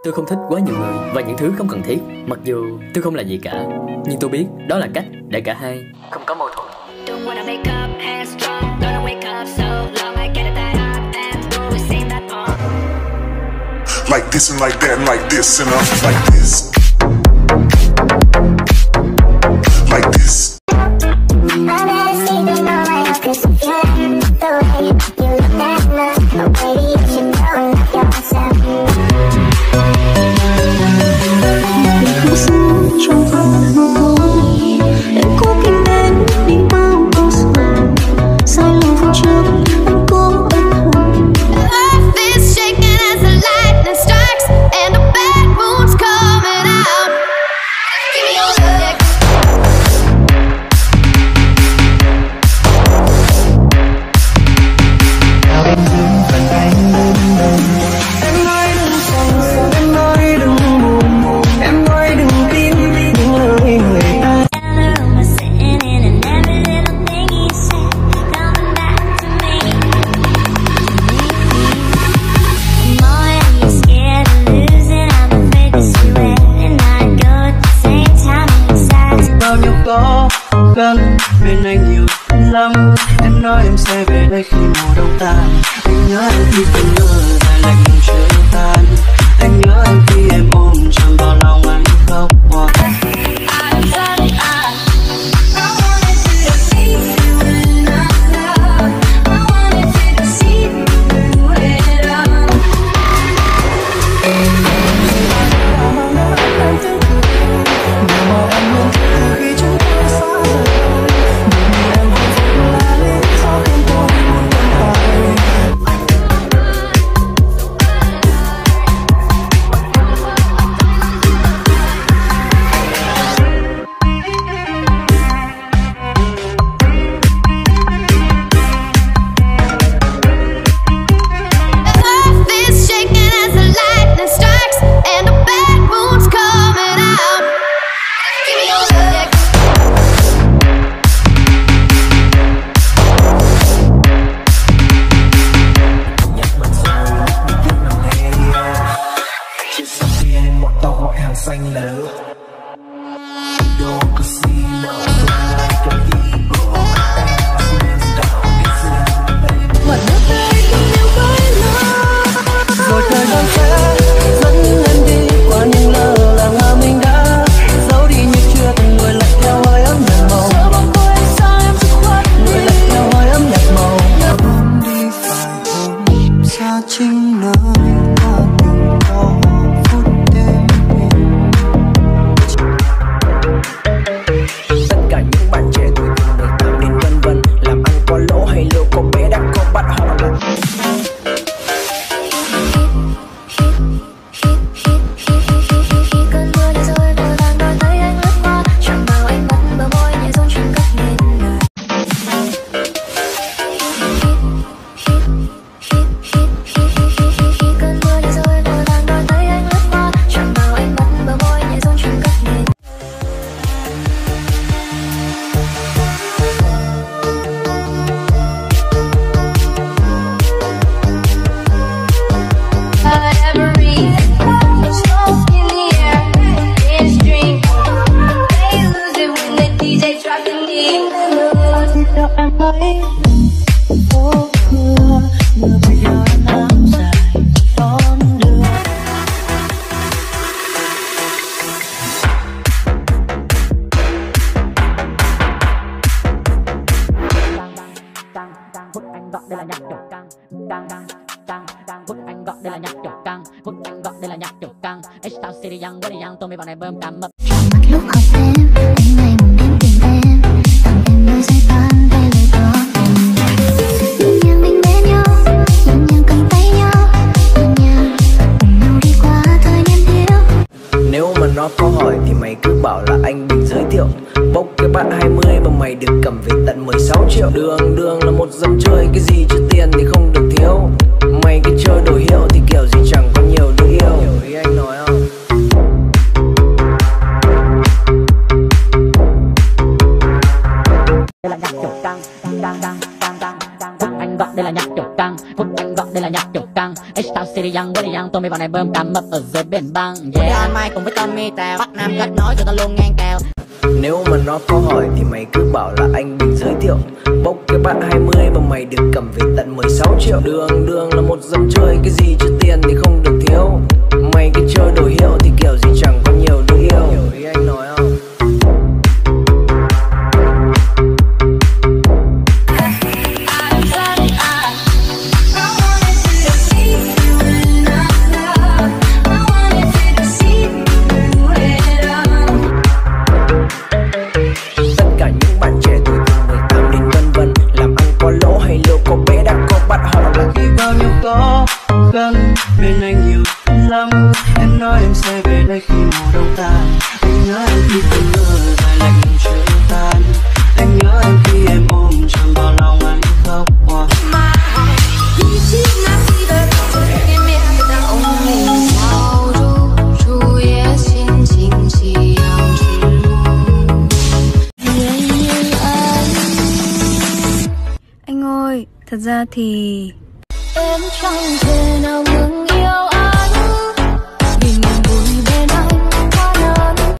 Tôi không thích quá nhiều người và những thứ không cần thiết. Mặc dù tôi không là gì cả, nhưng tôi biết đó là cách để cả hai không có mâu thuẫn. Like this and like that and like this and like this. Like this. Bên anh nhiều lắm, em nói em sẽ về đây khi mùa đông tàn. Anh nhớ em khi cơn mưa dài lạnh chưa tan. Anh nhớ em khi em ôm chầm vào lòng anh khóc hoa. Lúc học em, anh ngày muốn đến tìm em, tặng em đôi giày tan thay lời có nhẹ nhàng mình bên nhau, nhẹ nhàng cầm tay nhau, nhẹ nhàng cùng nhau đi qua thời niên thiếu. Nếu mà nó có hỏi thì mày cứ bảo là anh định giới thiệu. Bốc cái bạn 20 mà mày được cầm về tận 16 triệu. Đường là một dân chơi, cái gì chứ tiền thì không được thiếu. Mày cứ chơi đồ hiệu thì kiểu gì chẳng có nhiều đứa yêu. Hiểu ý anh nói không? Đây là nhạc trục căng, căng. Quốc Anh gọi đây là nhạc trục căng. Quốc Anh gọi đây là nhạc trục căng. H-Town City đi young, tôi mới vào này bơm cắm mập ở dưới biển băng. Yeah, mai cùng với Tommy Tèo, Bắc Nam kết nối cho tao luôn ngang kèo. Nếu mà nó có hỏi thì mày cứ bảo là anh định giới thiệu. Bốc cái bạn 20 mà mày được cầm về tận 16 triệu. Đường là một dân chơi, cái gì chưa tiền thì không được thiếu. Mày cứ chơi đồ hiệu thì kiểu gì chẳng có nhiều đứa yêu. Hiểu ý anh nói không? Bên anh nhiều lắm, em nói em sẽ về đây khi mùa đông tan. Anh nhớ em khi cơn mưa dài lạnh chưa tan. Anh nhớ em khi em ôm chầm vào lòng anh khóc hoa. Anh ơi, thật ra thì em chẳng thể nào ngừng yêu